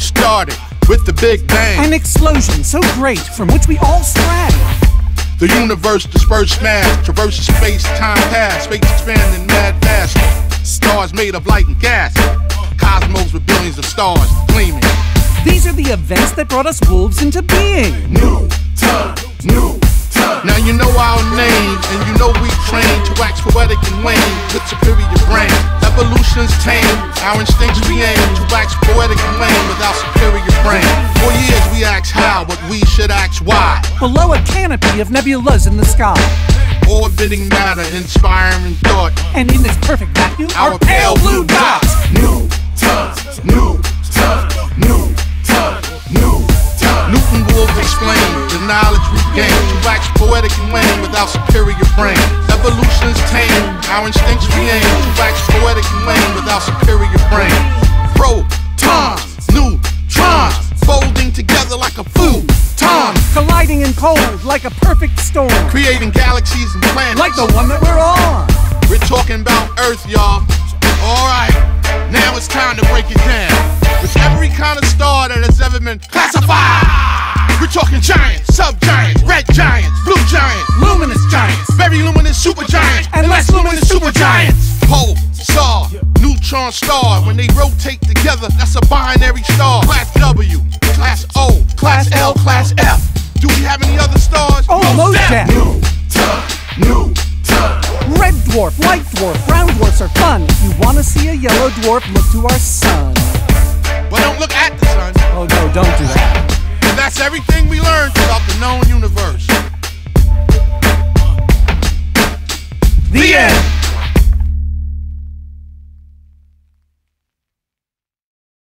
started with the Big Bang. An explosion so great from which we all sprang. The universe dispersed mass, traverses space, time past, space expanding mad fast. Stars made of light and gas, cosmos with billions of stars gleaming. These are the events that brought us wolves into being. New time, new time. Now you know our names, and you know we train to wax poetic and lame with superior brain. Evolution's tame, our instincts we aim to wax poetic and lame with our superior brain. For years we ask how, but we should ask why. Below a canopy of nebulas in the sky, orbiting matter, inspiring thought. And in this perfect vacuum, our pale blue dots. New time, new time, new time, new time. Newton Wolves explain the knowledge we gain to wax poetic and lame with our superior brain. Evolution's tame, our instincts we aim to wax poetic and lame with our superior brain. Protons, neutrons, folding together like a futon. Colliding in cold like a perfect storm, creating galaxies and planets like the one that we're on. We're talking about Earth, y'all. Alright, now it's time to break it down. With every kind of star that has ever been classified. We're talking giants, sub-giants, red giants, blue giants, luminous giants, very luminous supergiants, and less luminous supergiants. Pulsar, neutron star, when they rotate together, that's a binary star. Class W, class O, class L, class F.